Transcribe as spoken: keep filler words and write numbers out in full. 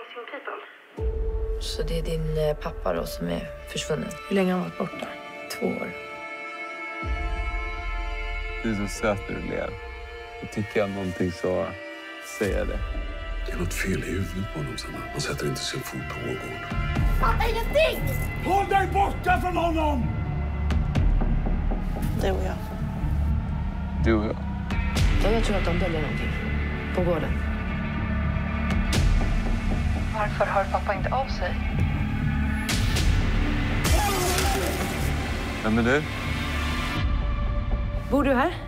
missing people. Så det är din pappa då som är försvunnen? Hur länge har han varit borta? Två år. Du är så söt när du ler. Och tycker jag någonting så säger jag det. Det är något fel i huvudet på honom, Sanna. Han sätter inte sin fot på vår gård. Fattar ingenting! Håll dig borta från honom! Du och jag. Du och jag. Ja, jag tror att de döljer någonting på gården. Varför hör pappa inte av sig? Vem är du? Bor du här?